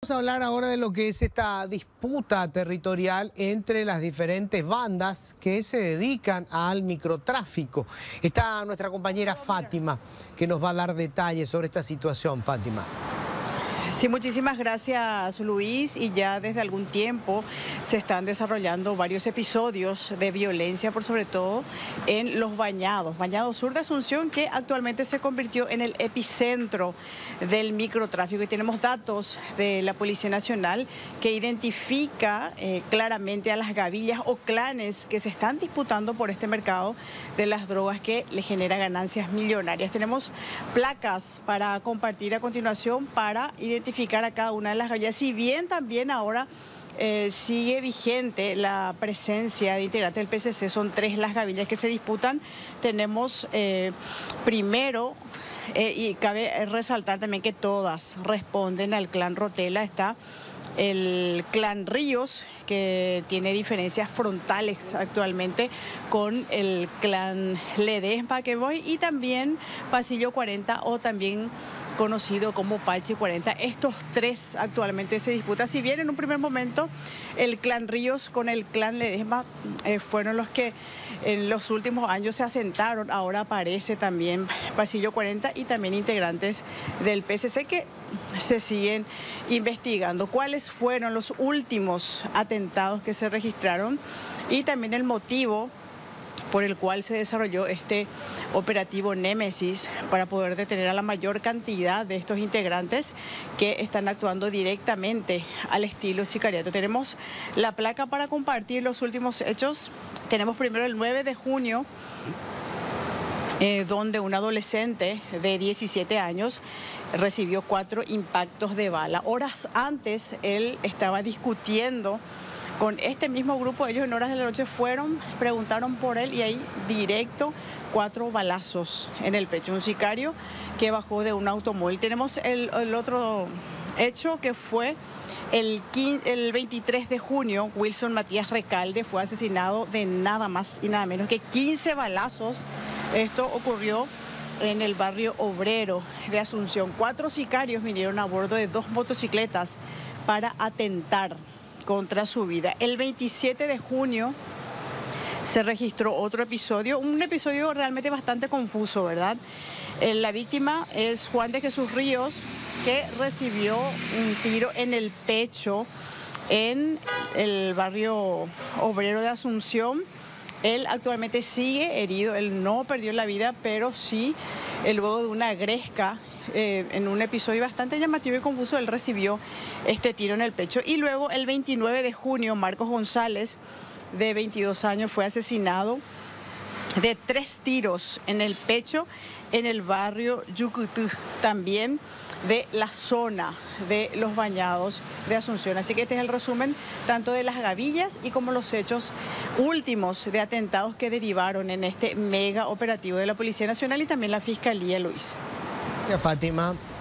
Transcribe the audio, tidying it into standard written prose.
Vamos a hablar ahora de lo que es esta disputa territorial entre las diferentes bandas que se dedican al microtráfico. Está nuestra compañera Fátima, que nos va a dar detalles sobre esta situación. Fátima. Sí, muchísimas gracias, Luis. Y ya desde algún tiempo se están desarrollando varios episodios de violencia, por sobre todo en Los Bañados, Bañados Sur de Asunción, que actualmente se convirtió en el epicentro del microtráfico. Y tenemos datos de la Policía Nacional que identifica claramente a las gavillas o clanes que se están disputando por este mercado de las drogas que le genera ganancias millonarias. Tenemos placas para compartir a continuación para identificar a cada una de las gavillas, si bien también ahora sigue vigente la presencia de integrantes del PCC. Son 3 las gavillas que se disputan. Tenemos primero, y cabe resaltar también que todas responden al clan Rotela. Está el clan Ríos, que tiene diferencias frontales actualmente con el clan Ledesma, que voy, y también Pasillo 40, o también conocido como Pachi 40. Estos 3 actualmente se disputan. Si bien en un primer momento el clan Ríos con el clan Ledesma fueron los que en los últimos años se asentaron, ahora aparece también Pasillo 40 y también integrantes del PCC que se siguen investigando. ¿Cuáles fueron los últimos atentados que se registraron? Y también el motivo por el cual se desarrolló este operativo Némesis para poder detener a la mayor cantidad de estos integrantes que están actuando directamente al estilo sicariato. Tenemos la placa para compartir los últimos hechos. Tenemos primero el 9 de junio, donde un adolescente de 17 años recibió 4 impactos de bala. Horas antes él estaba discutiendo con este mismo grupo. Ellos en horas de la noche fueron, preguntaron por él y ahí directo 4 balazos en el pecho. Un sicario que bajó de un automóvil. Tenemos el otro hecho que fue el 23 de junio. Wilson Matías Recalde fue asesinado de nada más y nada menos que 15 balazos. Esto ocurrió en el barrio obrero de Asunción. 4 sicarios vinieron a bordo de 2 motocicletas para atentar contra su vida. El 27 de junio se registró otro episodio, un episodio realmente bastante confuso, ¿verdad? La víctima es Juan de Jesús Ríos, que recibió un tiro en el pecho en el barrio obrero de Asunción. Él actualmente sigue herido, él no perdió la vida, pero sí, luego de una gresca, en un episodio bastante llamativo y confuso, él recibió este tiro en el pecho. Y luego el 29 de junio, Marcos González, de 22 años, fue asesinado de 3 tiros en el pecho en el barrio Yucutú, también de la zona de Los Bañados de Asunción. Así que este es el resumen tanto de las gavillas y como los hechos últimos de atentados que derivaron en este mega operativo de la Policía Nacional y también la Fiscalía, Luis. Gracias, Fátima.